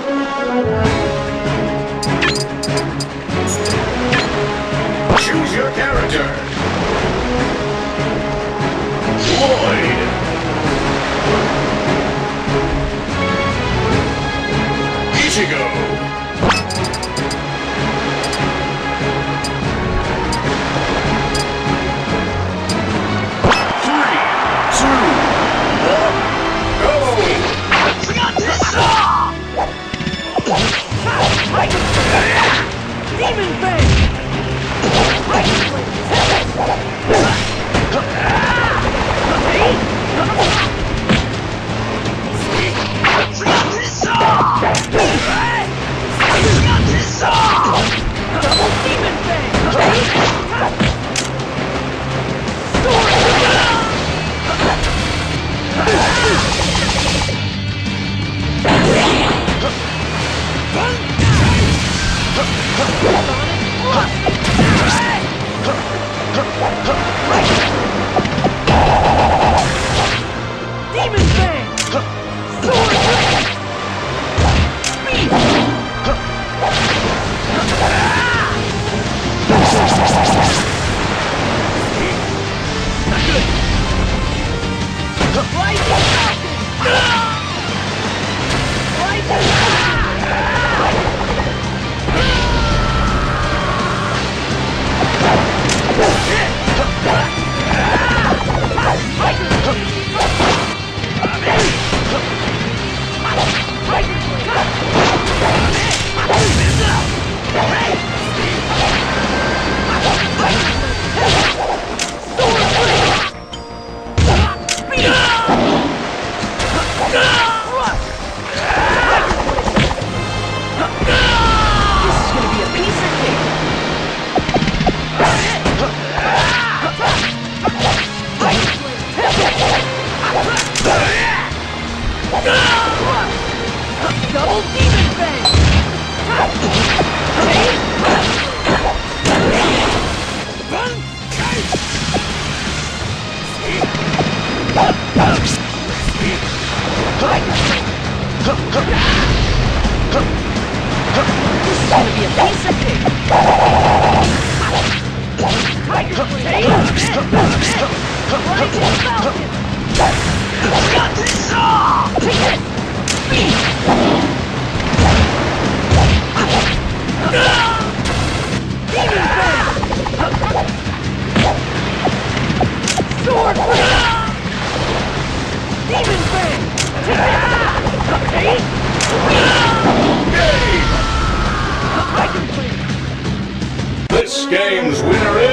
Choose your character. Lloyd. Ichigo. Demon Fang! Double Demon Fang! Demon Fang! Sword Blade! Speed! Not good! Lightning Falcon! Lightning Double Demon Fang! This is gonna be a piece of cake! Tiger Blade! Lightning Falcon! Got this! Take it! Demon Fang! Sword Blade! Demon Fang! Take it! This game's winner is...